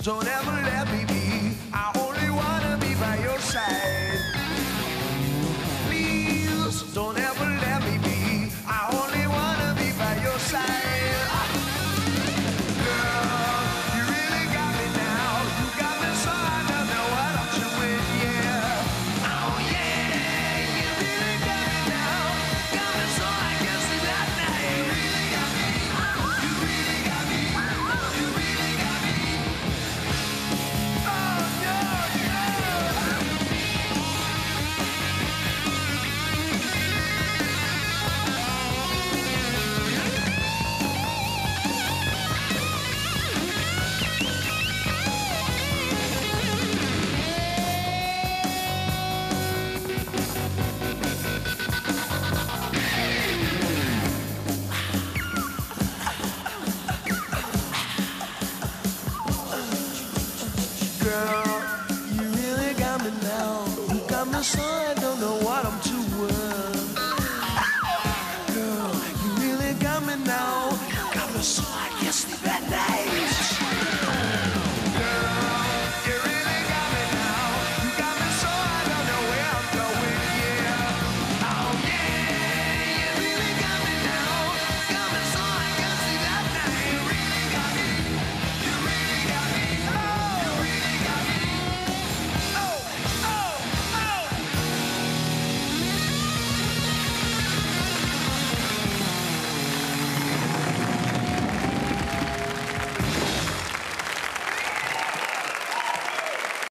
don't ever let me be. I only wanna be by your side. Please, don't ever let me be. I only wanna be by your side. Girl, you really got me now. You got me so I don't know what I'm doing, yeah. Oh yeah, you really got me now. Got me so I can't sleep at night. You really got me. You really got me. You really got me. Oh yeah, yeah. Girl, you really got me now. You got me so I don't know what I'm doing.